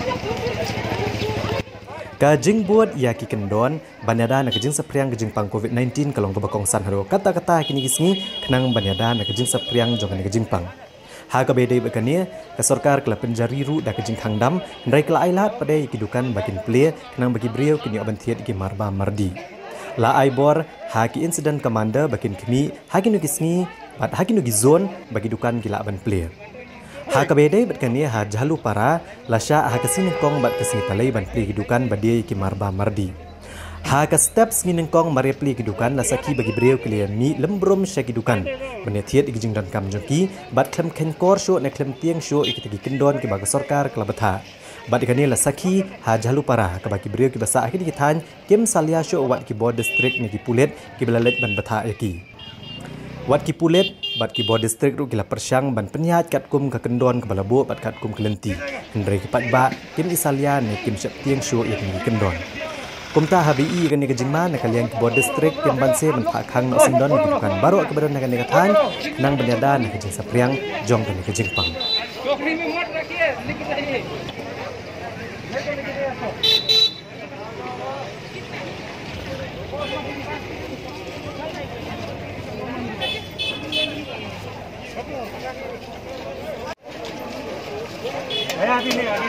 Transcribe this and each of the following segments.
Kajing buat ia ki kendon banyada na kajing sapriang kajing pang COVID-19 kalong kebakong san haro kata-kata kini gisngi kenang banyada na kajing sapriang jongan kajing pang. Ha ka bedai bakania ka sarkar kala penjari ru da kajing khangdam ndai kala ailat pada kidukan bakin play kenang bagi beliau kini aban thiat ki marba mardi. La aibor ha ki incident commander bakin kini ha kini gisngi bat ha kini gizon bagi dukan kila aban play. Ha kabedai batkania ha jalu para lasha ha kasini kong bat kasini talai ban pli hidukan badai ki marba mardi. Ha ka steps ngin kong mare pli hidukan lasaki bagi breu klian mi lembrum sya hidukan. Menetiat igijing dan kam jongki bat klem ken kor sho ne klem tiang sho ikitagi kendon ki baga sarkar kelabatha. Bat ikani lasaki ha jalu para ka bagi breu ki basa akhir kitan kem salia sho wat ki bod district ni ki pulet ki belalet ban batha yaki. Wat ki pulet bat ki bod district ru kila persyang ban penyahat kat kum ke kendon ke balabu bat kat kum kelenti hendrai ki patba kim isalia ne kim syap tiang shu yak ni kendon kumta HBI kan ni kejingma ne kalian ki bod district kim ban se ban phak khang no sindon ni bukan baru ke badan kan ni katan nang benyada ne kejing sapriang jong kan ni kejing pang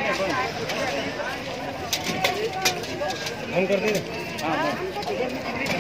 on कर दे।